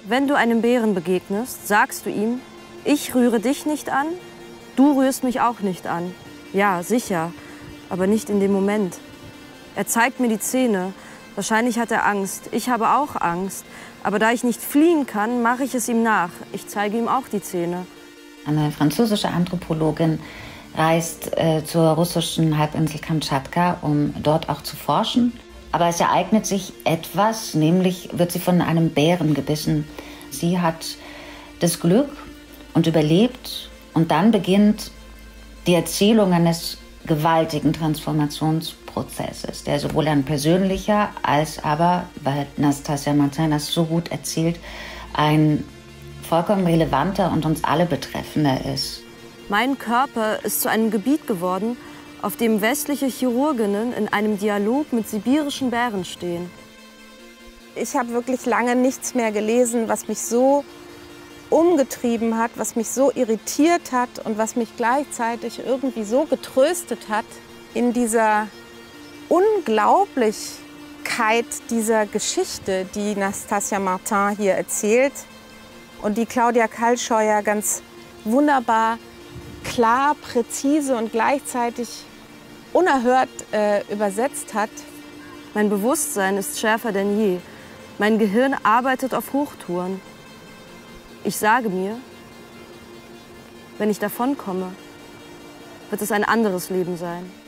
Wenn du einem Bären begegnest, sagst du ihm, ich rühre dich nicht an, du rührst mich auch nicht an. Ja, sicher, aber nicht in dem Moment. Er zeigt mir die Zähne. Wahrscheinlich hat er Angst. Ich habe auch Angst. Aber da ich nicht fliehen kann, mache ich es ihm nach. Ich zeige ihm auch die Zähne. Eine französische Anthropologin reist zur russischen Halbinsel Kamtschatka, um dort auch zu forschen. Aber es ereignet sich etwas, nämlich wird sie von einem Bären gebissen. Sie hat das Glück und überlebt. Und dann beginnt die Erzählung eines gewaltigen Transformationsprozesses, der sowohl ein persönlicher als aber, weil Nastasia Martin das so gut erzählt, ein vollkommen relevanter und uns alle betreffender ist. Mein Körper ist zu einem Gebiet geworden, auf dem westliche Chirurginnen in einem Dialog mit sibirischen Bären stehen. Ich habe wirklich lange nichts mehr gelesen, was mich so umgetrieben hat, was mich so irritiert hat und was mich gleichzeitig irgendwie so getröstet hat in dieser Unglaublichkeit dieser Geschichte, die Nastasia Martin hier erzählt und die Claudia Kalscheuer ganz wunderbar, klar, präzise und gleichzeitig unerhört übersetzt hat. Mein Bewusstsein ist schärfer denn je. Mein Gehirn arbeitet auf Hochtouren. Ich sage mir, wenn ich davonkomme, wird es ein anderes Leben sein.